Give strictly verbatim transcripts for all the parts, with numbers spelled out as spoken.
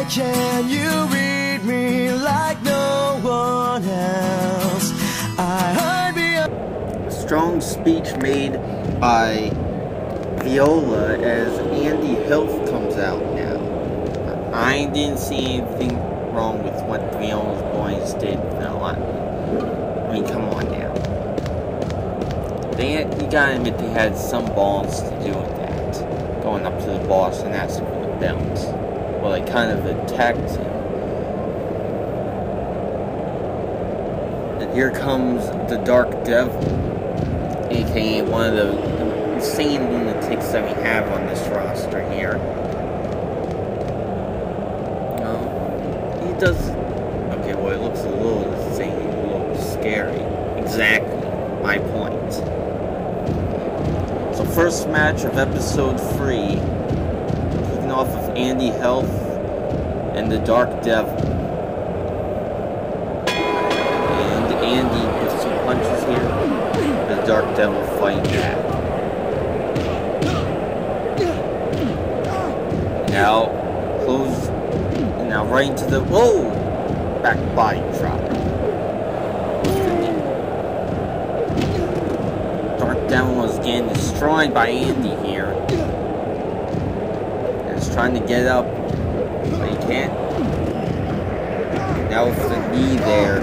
can you read me like no one else? I hide behind. Strong speech made by Viola as Andy Health comes out now. I didn't see anything wrong with what Viola's boys did. No, I, I mean, come on now. They had, you gotta admit they had some balls to do with that. Going up to the boss and asking for the belt. Well, they kind of attacked him. And here comes the Dark Devil, aka one of the insane lunatics that we have on this roster here. No, he does. Okay, well, it looks a little insane, a little scary. Exactly, my point. So, first match of episode three, kicking off of Andy Health and the Dark Devil. And Andy with some punches here. The Dark Devil fighting back. Now, close, now right into the, whoa, back body drop. Dark Devil was getting destroyed by Andy here. And he's trying to get up, but he can't. Now with the knee there,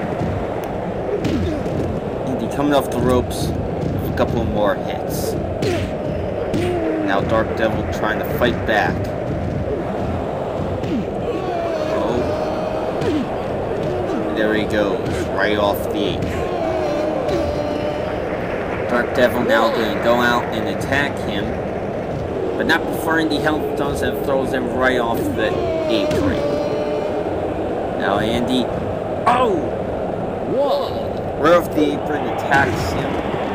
Andy coming off the ropes with a couple more hits. Now Dark Devil trying to fight back. There he goes, right off the apron. Dark Devil now going to go out and attack him, but not before Andy Health does and throws him right off the apron. Now Andy, oh! Whoa! Right off the apron, attacks him.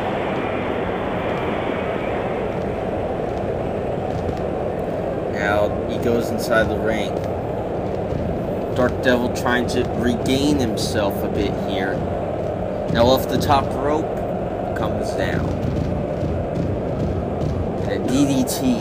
Now he goes inside the ring. Dark Devil trying to regain himself a bit here. Now off the top rope, comes down. And a D D T.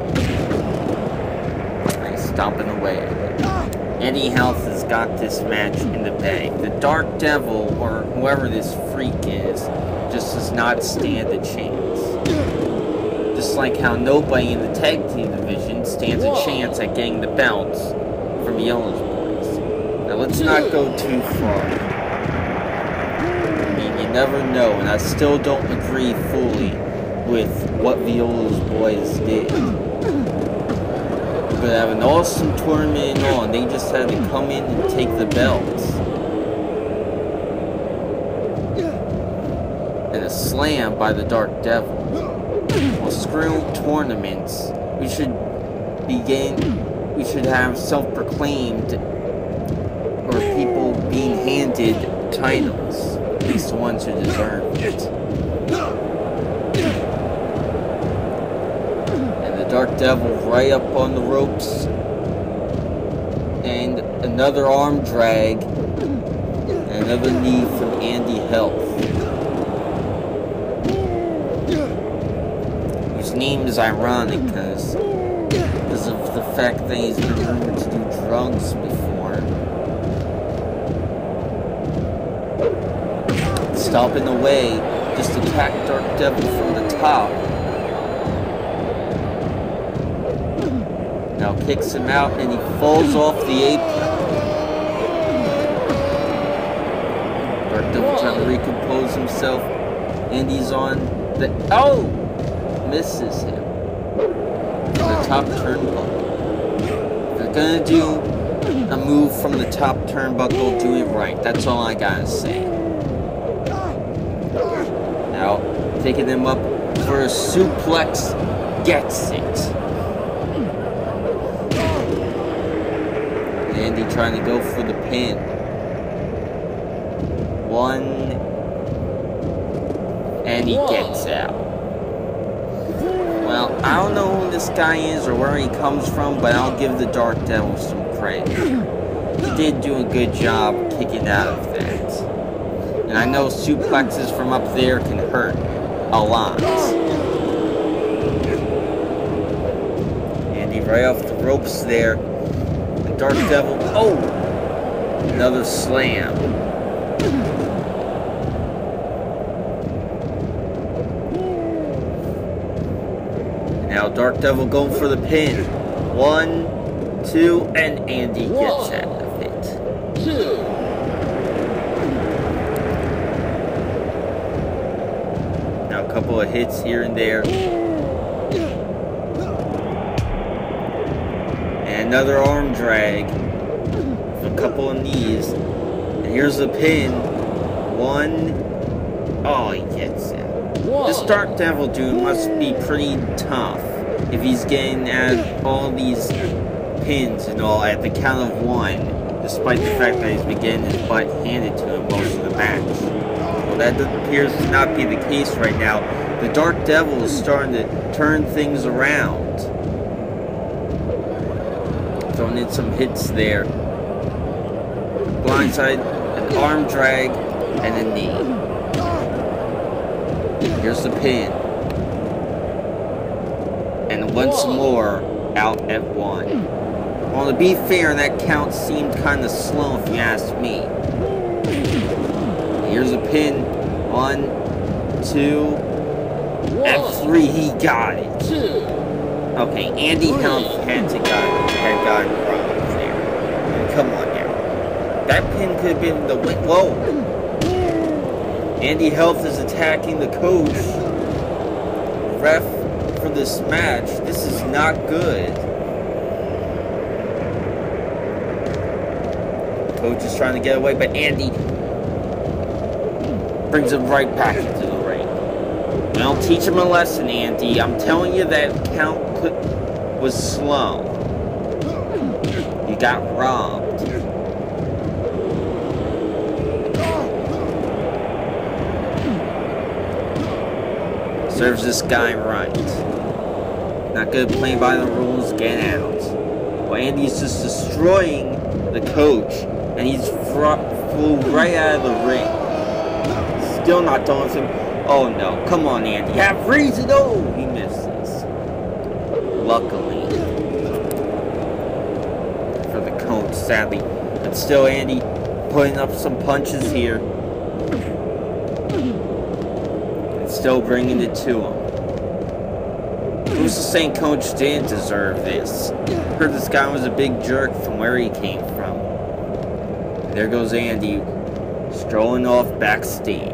Nice, stomping away. Andy Health has got this match in the bag. The Dark Devil, or whoever this freak is, just does not stand a chance. Just like how nobody in the tag team division stands a chance at getting the belts from Viola's boys. Now let's not go too far. I mean, you never know, and I still don't agree fully with what Viola's boys did. But have an awesome tournament and all, and they just had to come in and take the belts. And a slam by the Dark Devil. Well, screw tournaments. We should begin. We should have self-proclaimed, or people being handed titles. At least the ones who deserve it. And the Dark Devil right up on the ropes. And another arm drag. And another knee from Andy Health. His name is ironic because because of the fact that he's been rumored to do drugs before. Stomping away, just attack Dark Devil from the top. Now kicks him out and he falls off the apron. Dark Devil trying to recompose himself. And he's on the... Oh! Misses him. The top turnbuckle. If they're gonna do a move from the top turnbuckle, do it right. That's all I gotta say. Now, taking him up for a suplex, gets it. Andy trying to go for the pin. One, and he gets out. Well, I don't know who this guy is or where he comes from, but I'll give the Dark Devil some credit. He did do a good job kicking out of that. And I know suplexes from up there can hurt a lot. Andy right off the ropes there. And Dark Devil. Oh! Another slam. Now Dark Devil going for the pin. One, two, and Andy gets out of it. Two. Now a couple of hits here and there. And another arm drag. A couple of knees. And here's the pin. One. Oh, he gets it. This Dark Devil dude must be pretty tough if he's getting at all these pins and all at the count of one, despite the fact that he's been getting his butt handed to him most of the match. Well, that appears to not be the case right now. The Dark Devil is starting to turn things around. Throwing in some hits there. Blindside, an arm drag, and a knee. Here's the pin. And once more, out at one. Well, to be fair, that count seemed kind of slow if you ask me. Here's a pin. One, two, and three. He got it. Okay, Andy Health had to got had gotten problems there. Come on now. That pin could have been the win. Whoa. Andy Health is attacking the coach. Ref for this match. This is not good. Coach is trying to get away, but Andy brings him right back into the ring. Well, teach him a lesson, Andy. I'm telling you that count could, was slow. You got robbed. Serves this guy right. Not good playing by the rules, get out. Well, Andy's just destroying the coach, and he's flew right out of the ring. Still not throwing him. Oh no, come on Andy, have reason. Oh, he misses. Luckily. For the coach, sadly. But still Andy putting up some punches here. Still bringing it to him. Who's to say Coach didn't deserve this? Heard this guy was a big jerk from where he came from. And there goes Andy, strolling off backstage.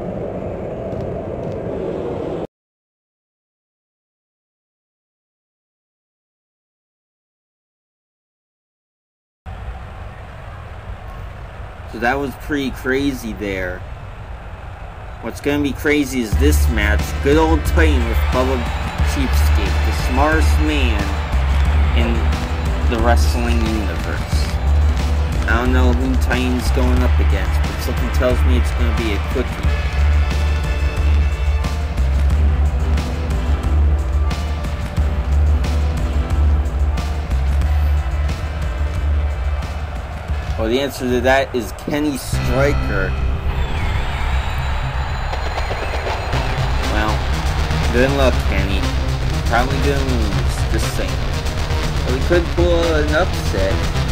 So that was pretty crazy there. What's going to be crazy is this match. Good old Titan with Bubba Cheapskate, the smartest man in the wrestling universe. I don't know who Titan's going up against, but something tells me it's going to be a quickie. Well, the answer to that is Kenny Stryker. Good luck, Kenny. Probably gonna lose, just saying. But we could pull an upset.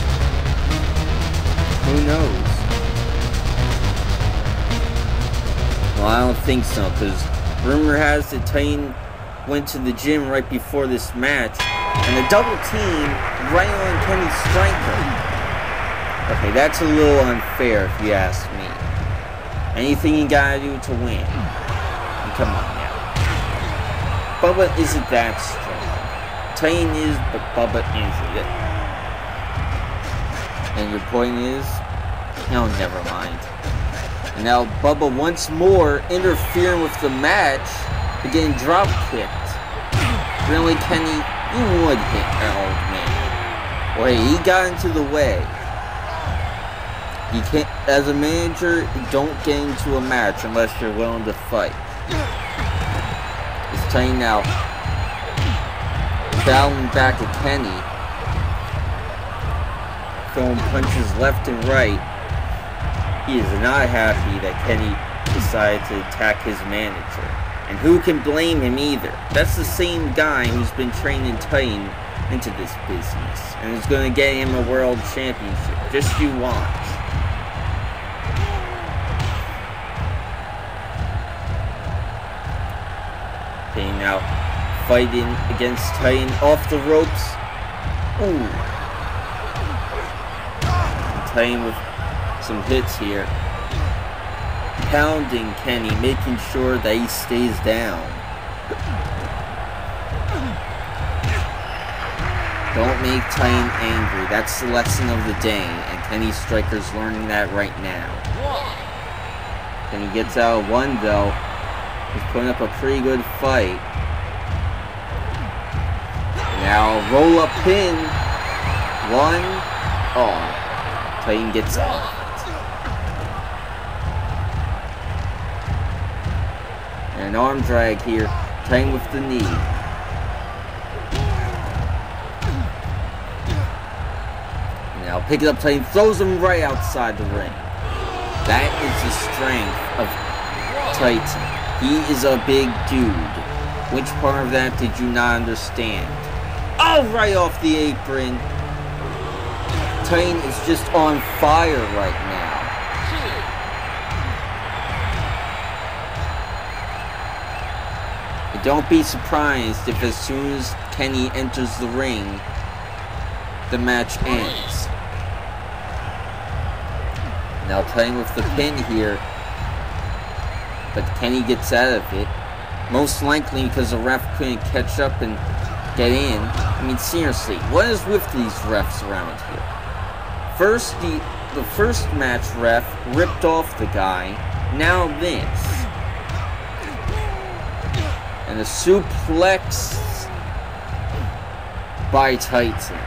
Who knows? Well, I don't think so, because rumor has it Titan went to the gym right before this match, and a double team right on Kenny Stryker. Okay, that's a little unfair if you ask me. Anything you gotta do to win. And come on. Bubba isn't that strong. Titan is, but Bubba isn't it. And your point is? No, never mind. And now Bubba once more interfering with the match to getting drop kicked. Really, Kenny, you would hit an old man. Well, he got into the way. You can't, as a manager, don't get into a match unless you're willing to fight. It's Titan now battling back at Kenny, throwing punches left and right. He is not happy that Kenny decided to attack his manager, and who can blame him either? That's the same guy who's been training Titan into this business, and it's going to get him a world championship. Just you watch. Okay, now fighting against Titan off the ropes. Ooh. Titan with some hits here. Pounding Kenny, making sure that he stays down. Don't make Titan angry. That's the lesson of the day, and Kenny Striker's learning that right now. Kenny gets out of one though. He's putting up a pretty good fight. Now roll up pin. One. Oh. Titan gets out. And an arm drag here. Titan with the knee. Now pick it up, Titan throws him right outside the ring. That is the strength of Titan. He is a big dude. Which part of that did you not understand? Oh, right off the apron. Titan is just on fire right now. And don't be surprised if as soon as Kenny enters the ring, the match ends. Now Titan with the pin here. But Kenny gets out of it. Most likely because the ref couldn't catch up and get in. I mean, seriously, what is with these refs around here? First, the, the first match ref ripped off the guy. Now this. And a suplex by Titan.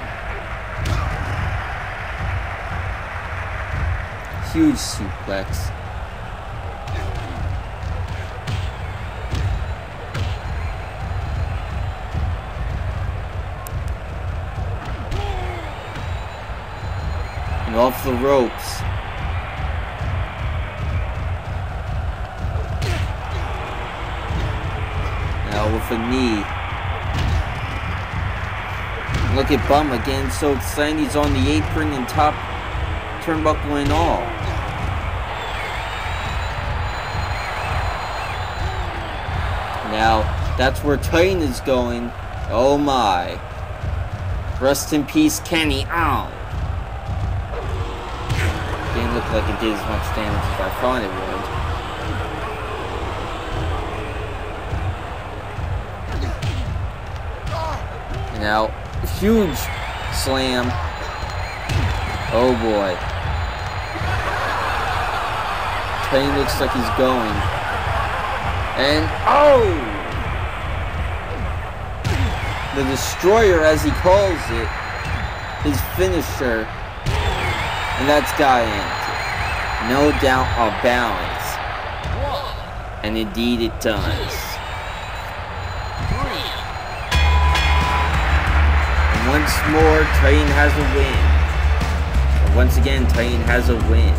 Huge suplex. And off the ropes. Now with a knee. Look at Bum again, so excited he's on the apron and top turnbuckle and all. Now, that's where Titan is going. Oh my. Rest in peace, Kenny. Ow. Didn't look like it did as much damage as I thought it would. And now, huge slam. Oh boy. Titan looks like he's going. And, oh! The Destroyer, as he calls it, his finisher. And that's got it. No doubt of balance. And indeed it does. And once more, Titan has a win. And once again, Titan has a win.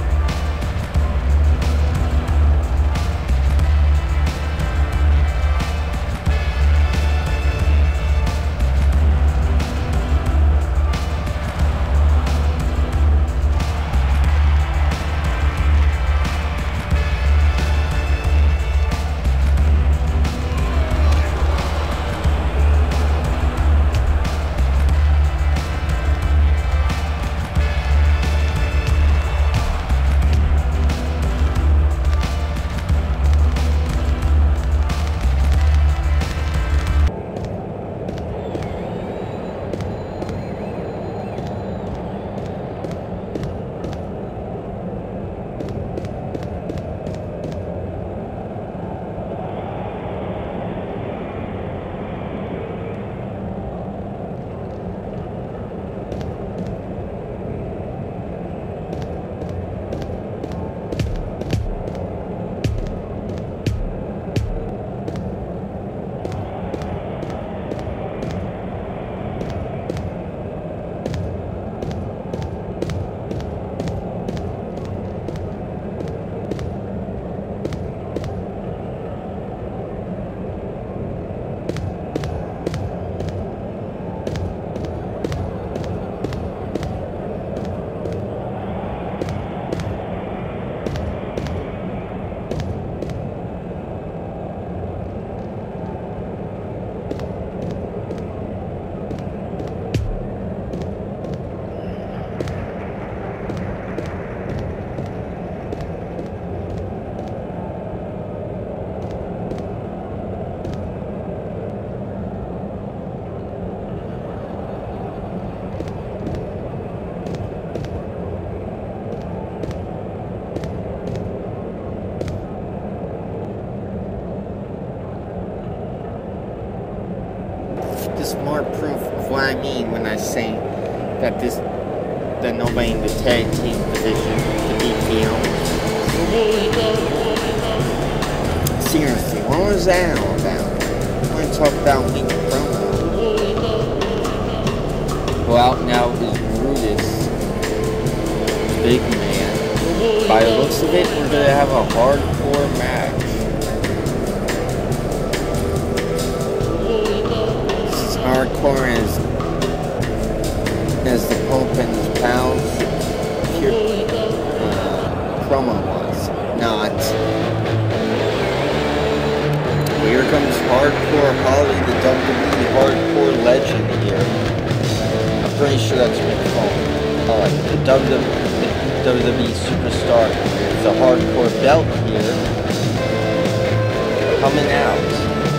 what I mean when I say that this, that nobody in the tag team division can beat me out. Seriously, what was that all about? I want to talk about weak promo. Well, out now is Brutus, big man. By the looks of it, we're gonna have a hardcore match. It's hardcore as as the Pope and his pals pure uh, promo was not. Here comes Hardcore Holly, the W W E Hardcore Legend here. I'm pretty sure that's what it's called. Alright, the W W E Superstar. There's a hardcore belt here. Coming out.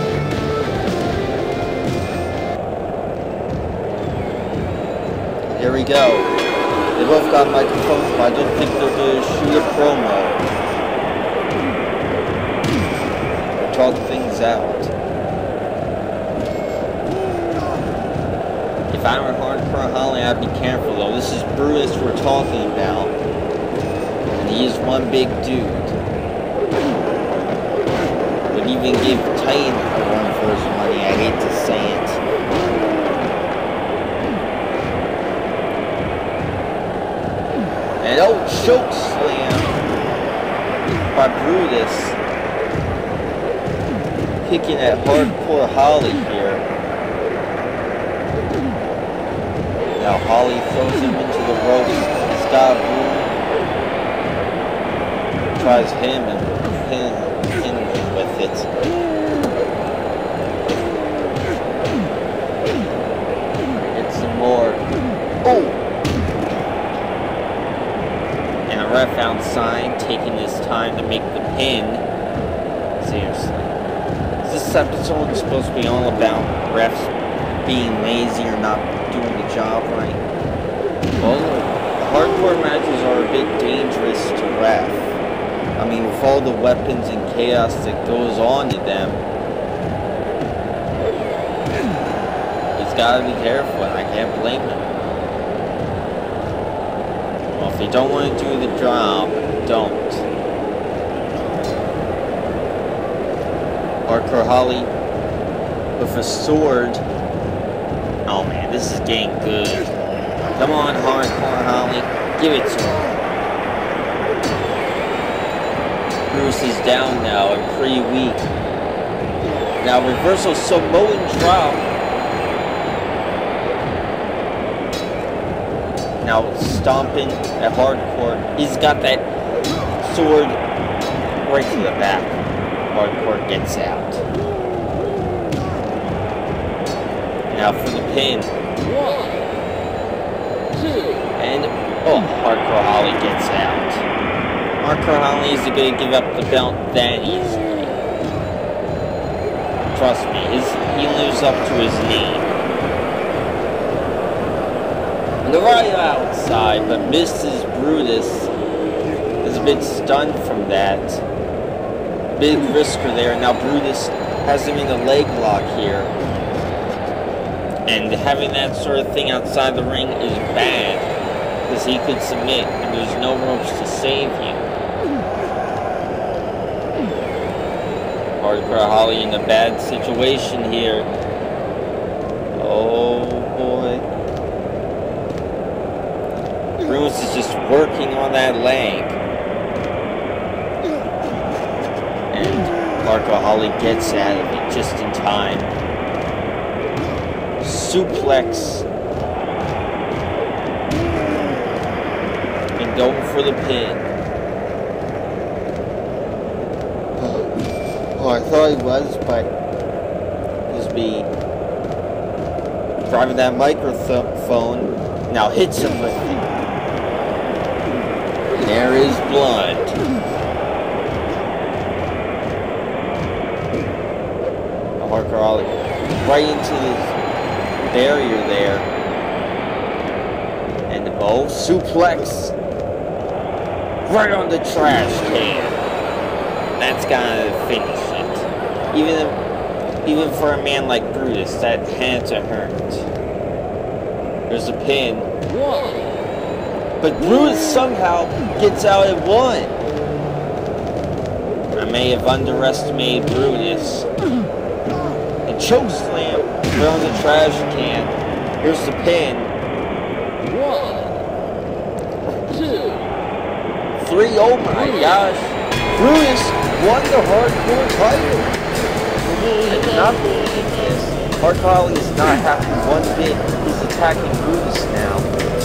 Here we go. They both got microphones, but I don't think they're going to shoot a promo. Talk things out. If I were Hardcore Holly, I'd be careful though. This is Brutus we're talking about. And he is one big dude. Would even give Titan a run for his money. I hate to say it. And oh, choke slam by Brutus. Picking at Hardcore Holly here. Now Holly throws him into the ropes. He's got a boom. Tries him and pin, pin him with it. Get some more. Oh! And a ref outside taking his time to make the pin. Seriously. This episode is supposed to be all about refs being lazy or not doing the job right. Well, hardcore matches are a bit dangerous to ref. I mean, with all the weapons and chaos that goes on in them, he's got to be careful, and I can't blame him. Well, if you don't want to do the job, don't. Hardcore Holly with a sword. Oh man, this is getting good. Come on, Hardcore Holly. Give it to him. Bruce is down now and pretty weak. Now reversal Samoan drop. Now stomping at Hardcore. He's got that sword right to the back. Hardcore gets out. Now for the pin. One, two, and oh, Hardcore Holly gets out. Hardcore Holly isn't going to give up the belt that easily. Trust me, his, he lives up to his name. And the right outside, but Missus Brutus is a bit stunned from that. Big risker there. Now Brutus has him in a leg lock here. And having that sort of thing outside the ring is bad. Because he could submit and there's no ropes to save you. Hardcore Holly in a bad situation here. Oh boy. Brutus is just working on that leg. Hardcore Holly gets out of it just in time. Suplex. And going for the pin. Oh, I thought he was, but he's be driving that microphone. Now hits him with it. There is blood. Hardcore Holly right into the barrier there. And the oh, suplex right on the trash can. That's gotta finish it. Even if, even for a man like Brutus, that had to hurt. There's a pin. But Brutus somehow gets out at one. I may have underestimated Brutus. A choke slam around the trash can. Here's the pin. One, two, three. Oh my gosh. Brutus won the hardcore title. I cannot believe this. Hardcore Holly is not happy one bit. He's attacking Brutus now.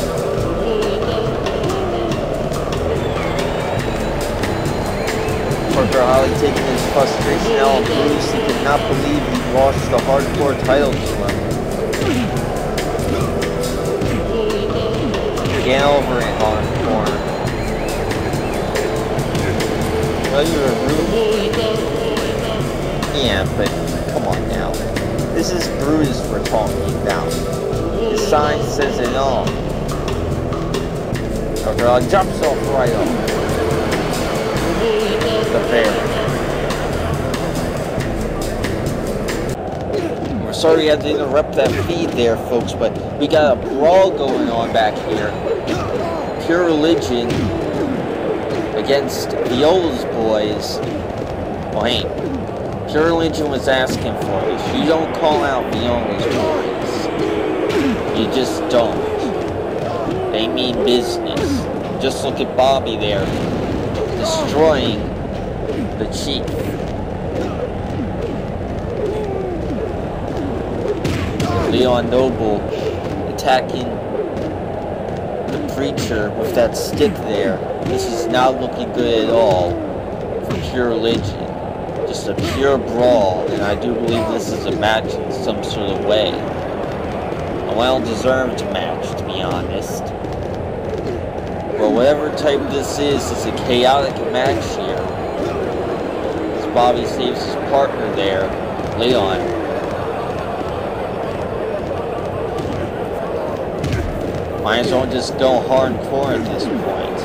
Hardcore Holly taking his frustration out on Brutus. He cannot believe he lost the hardcore title to him. Get over it, hardcore. Well, you're a rude. Yeah, but come on now. This is Brutus we're talking about. The sign says it all. Hardcore jumps off right off. The bear. We're sorry we had to interrupt that feed there, folks, but we got a brawl going on back here. Pure Religion against Viola's boys. Well, hey, Pure Religion was asking for this. You don't call out Viola's boys. You just don't. They mean business. Just look at Bobby there, destroying the Chief. Leon Noble attacking the Preacher with that stick there. This is not looking good at all for Pure Religion. Just a pure brawl, and I do believe this is a match in some sort of way. A well-deserved match, to be honest. Well, whatever type this is, it's a chaotic match here. As Bobby saves his partner there, Leon. Might as well just go hardcore at this point.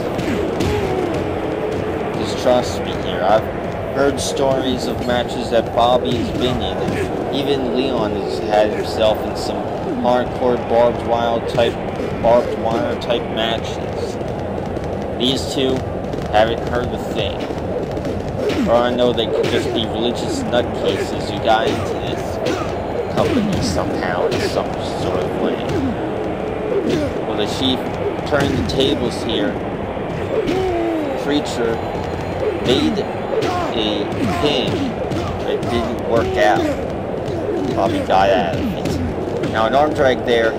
Just trust me here. I've heard stories of matches that Bobby has been in, and even Leon has had himself in some hardcore barbed wire type, barbed wire type matches. These two haven't heard a thing. Or I know they could just be religious nutcases who got into this company somehow in some sort of way. Well, the Chief turned the tables here. Preacher made a pin, but it didn't work out. Bobby got out of it. Now an arm drag there.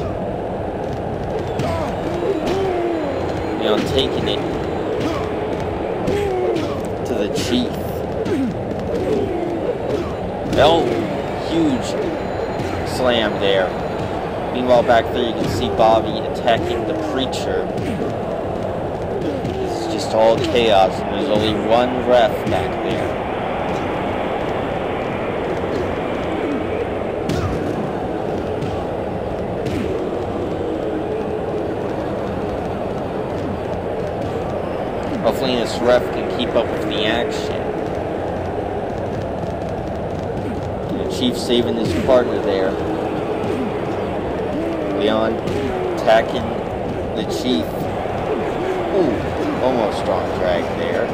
You know, taking it to the Chief. Oh, huge slam there. Meanwhile, back there you can see Bobby attacking the Preacher. This is just all chaos, and there's only one ref back there. Hopefully this ref can keep up with the action. And the Chief saving his partner there. Leon attacking the Chief. Ooh, almost strong drag there.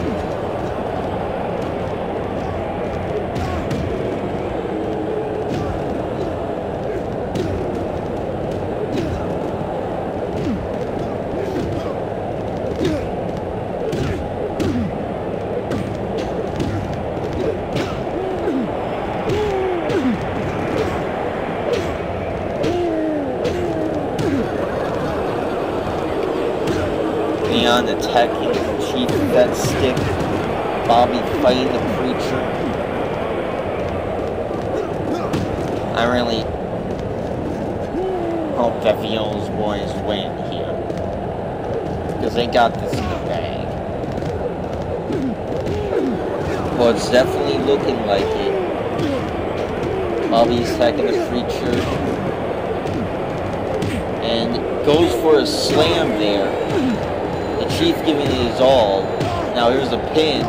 Leon attacking the Chief with that stick. Bobby fighting the Preacher. I really hope that Viola's boys win here, because they got this in the bag. Well, it's definitely looking like it. Bobby's attacking the Preacher and goes for a slam there. The Chief giving it his all. Now here's a pin.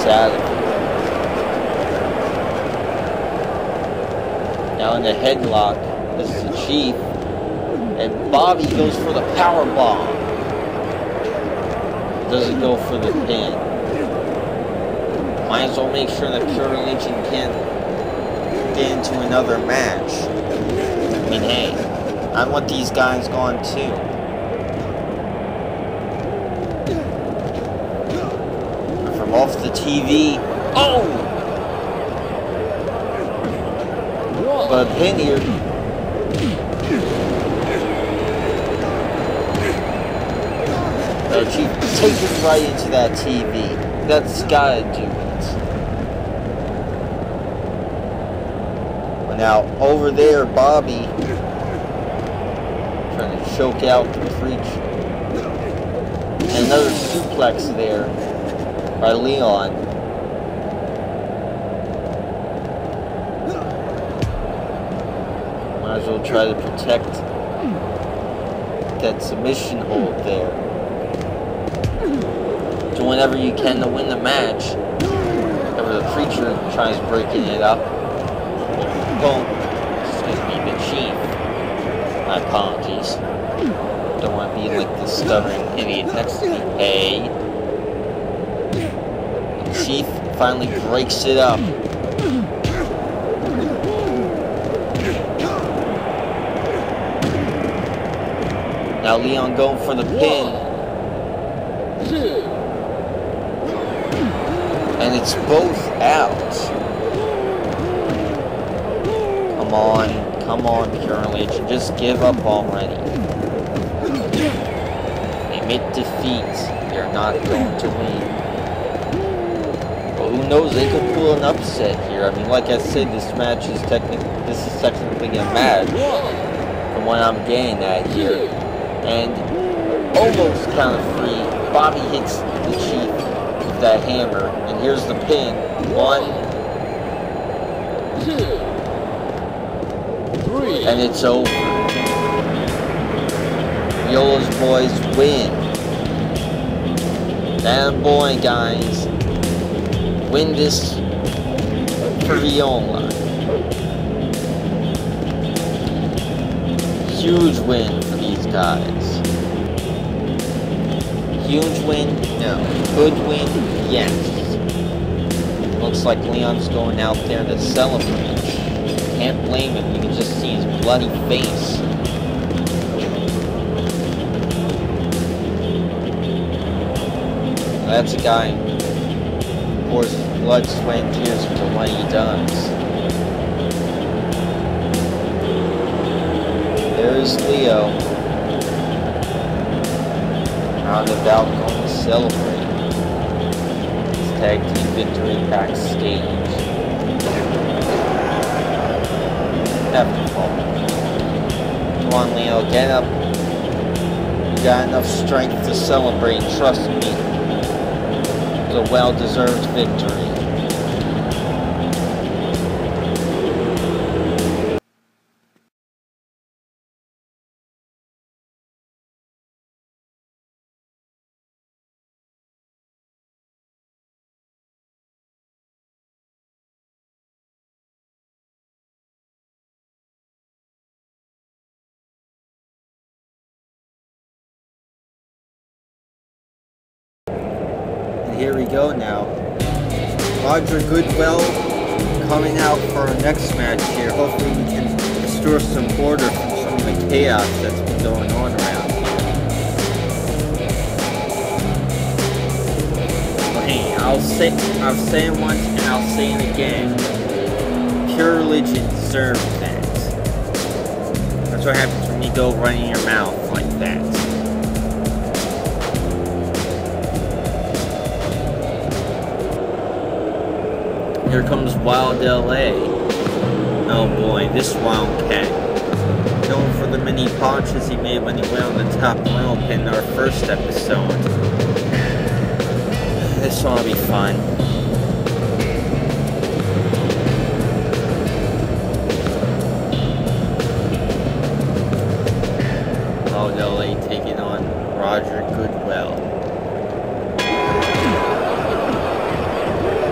gets out of it. Now in the headlock, this is the Chief, and Bobby goes for the power bomb. Doesn't go for the pin. Might as well make sure that Pure Religion can't get into another match. I mean, hey, I want these guys gone too. From off the T V. Oh! But a pin here. No, Chief, take it right into that T V. That's gotta do it. Well, now, over there, Bobby trying to choke out the Preacher. And another suplex there by Leon. Might as well try to protect that submission hold there. Do whatever you can to win the match. Whenever the Preacher tries breaking it up. Don't, excuse me, the Chief. My apologies. Don't want to be like the stuttering idiot next to me. Hey. The Chief finally breaks it up. Now Leon going for the pin. And it's both out. Come on, come on, Pure Religion. Just give up already. Admit defeat. You're not going to win. Well, who knows? They could pull an upset here. I mean, like I said, this match is technically this is technically a match. From what I'm getting at here. And almost kind of free. Bobby hits the Chief with that hammer. And here's the pin. One, two, three. And it's over. Viola's boys win. That boy, guys. Win this for Viola. Huge win for these guys. Huge win? No. Good win? Yes. Looks like Leon's going out there to celebrate. Can't blame him. You can just see his bloody face. That's a guy who pours his blood, sweat, and tears into what he does. There's Leo. Roundabout going to celebrate his tag team victory backstage. Never fall. Come on, Leo, get up. You got enough strength to celebrate, trust me. It's a well-deserved victory. Here we go now. Roger Goodwell coming out for our next match here. Hopefully we can restore some order from some of the chaos that's been going on around here. Well, hey, I'll say, I'll say it once and I'll say it again. Pure Religion deserves that. That's what happens when you go running your mouth like that. Here comes Wild L A. Oh boy, this Wildcat. Known for the many punches he made when he went on the top rope in our first episode. This ought to be fun. Wild L A taking on Roger Goodwell.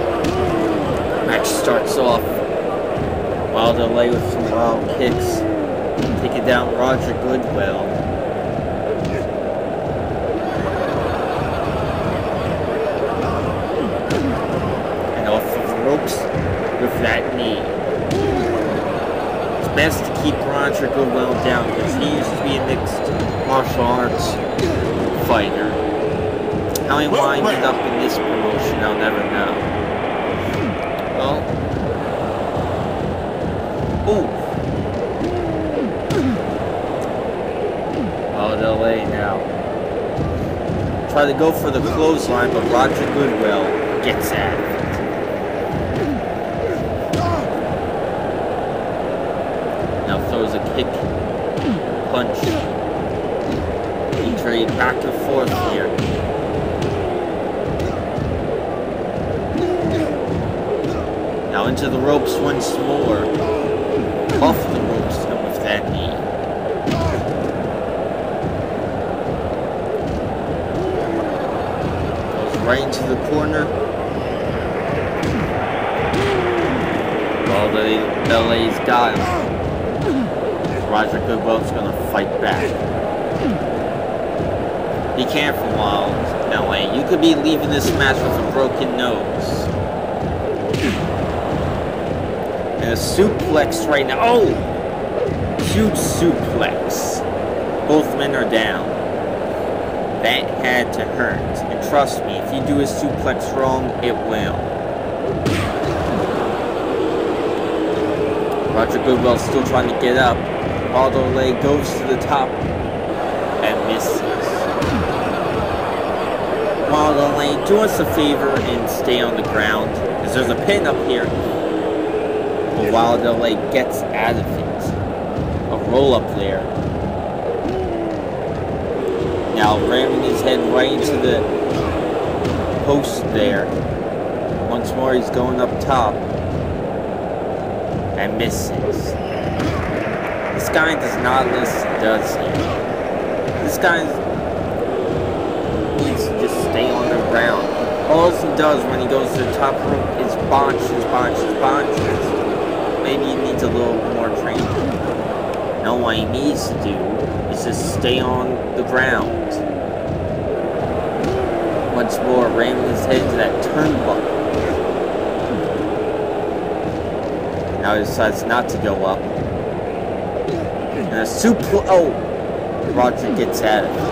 starts off. Wild delay with some wild kicks. Taking down Roger Goodwell. And off of the ropes with that knee. It's best to keep Roger Goodwell down because he used to be a mixed martial arts fighter. How he winded up in this promotion, I'll never know. Well, ooh. Oh, L A now. Try to go for the clothesline, but Roger Goodwell gets at it. Now throws a kick, punch. He trade back and forth here. Now into the ropes once more. Off the ropes and with that knee. Goes right into the corner. Well, the L A's got him. Roger Goodwell's gonna fight back. Be careful, Wild L A. You could be leaving this match with a broken nose. And a suplex right now. Oh! Huge suplex. Both men are down. That had to hurt. And trust me, if you do a suplex wrong, it will. Roger Goodwell's still trying to get up. Waldo Lay goes to the top and misses. Waldo Lay, do us a favor and stay on the ground. Because there's a pin up here. But Wild L A gets out of it. A roll up there. Now ramming his head right into the post there. Once more he's going up top. And misses. This guy does not listen, does he? This guy needs to just stay on the ground. All he does when he goes to the top rope is bonches, bonches, bonches. Maybe he needs a little more training. No, what he needs to do is just stay on the ground. Once more, ramming his head into that turnbuckle. Now he decides not to go up. And a super. Oh! Roger gets at it.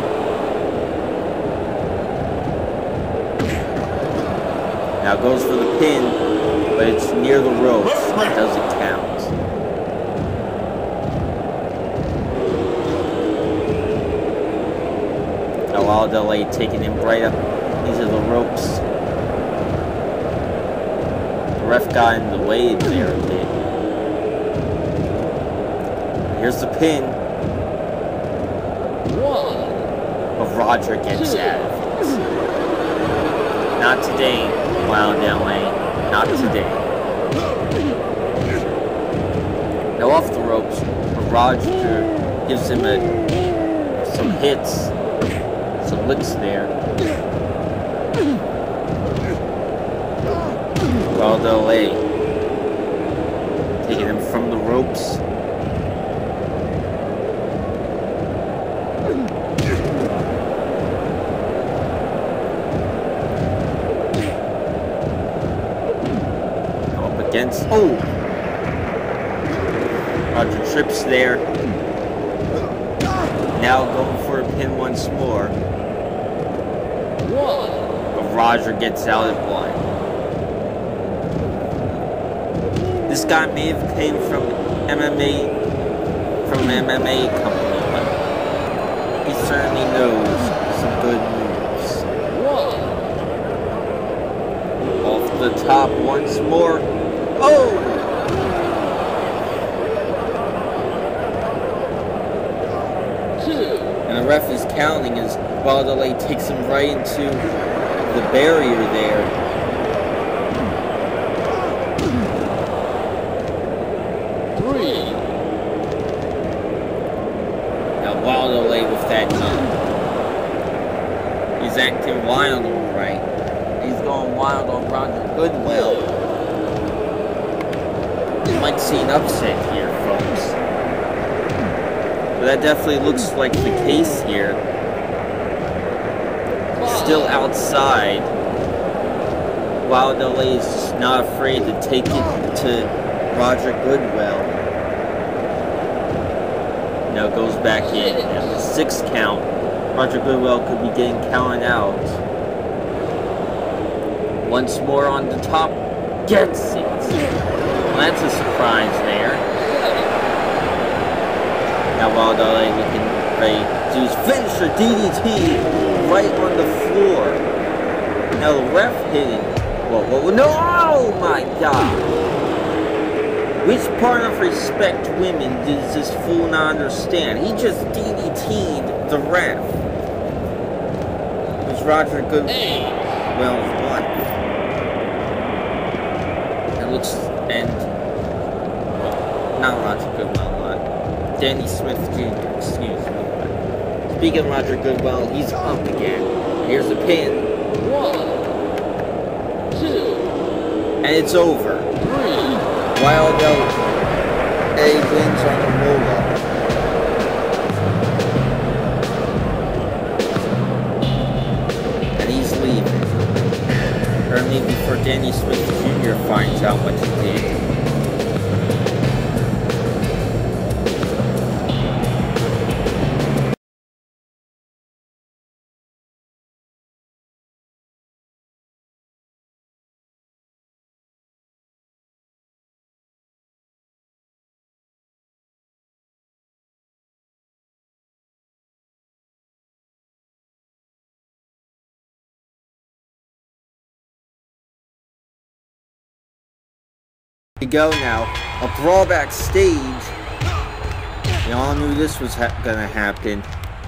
Now goes for the pin. But it's near the ropes, it doesn't count. Now Wild L A taking him right up into the ropes. The ref got in the way there a bit. Here's the pin. But Roger gets at it. Not today, Wild L A. Not today. Now off the ropes, Roger gives him a, some hits, some licks there. Wild L A taking him from the ropes. Against, oh! Roger trips there. Now going for a pin once more. But Roger gets out of line. This guy may have came from M M A, from an M M A company, but he certainly knows some good moves. Off the top once more. Oh! And the ref is counting as Wild L A takes him right into the barrier there. Three. Now Wild L A with that knee. He's acting wild, all right. He's going wild on Roger Goodwell. might see an upset here, folks. But that definitely looks like the case here. Still outside. Wild L A is just not afraid to take it to Roger Goodwill. Now goes back in. At the sixth count, Roger Goodwill could be getting counted out. Once more on the top. Gets it. Well, that's a surprise there. Now Wild L A looking ready to use finisher D D T right on the floor. Now the ref hitting. Whoa, whoa, whoa, no! Oh my god! Which part of respect women does this fool not understand? He just D D T'd the ref. It was Roger Goodwill's wife. It looks, and, well, not Roger Goodwill, but Danny Smith Junior, excuse me. Speaking of Roger Goodwill, he's up again. Here's the pin. One. And it's over. Wild L A wins on the roll-up. And he's leaving. Or maybe before Danny Smith Junior finds out what he did. We go now. A brawl backstage. We all knew this was ha gonna happen.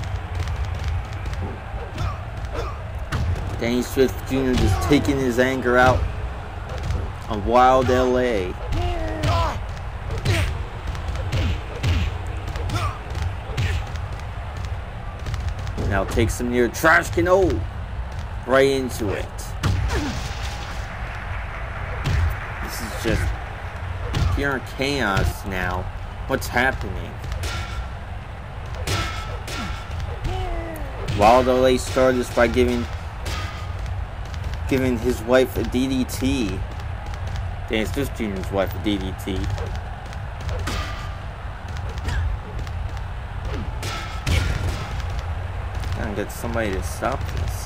Danny Smith Junior just taking his anger out on Wild L A. Now takes him near trash can. Oh, right into it. This is just pure chaos now. What's happening? Wild L A started this by giving giving his wife a D D T. Danny Smith Junior's wife a D D T. Gotta get somebody to stop this.